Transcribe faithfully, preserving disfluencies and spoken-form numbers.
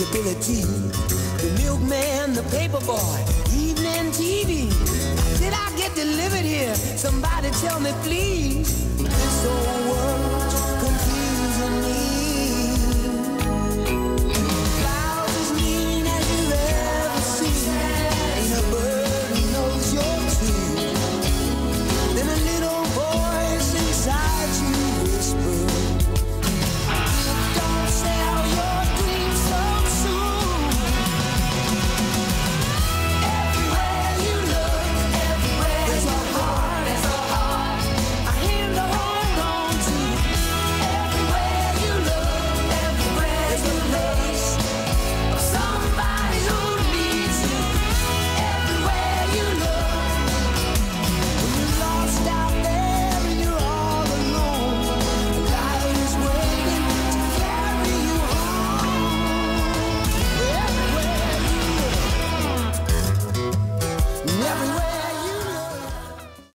ability. The milkman, the paper boy, evening T V. Did I get delivered here? Somebody tell me please. This old world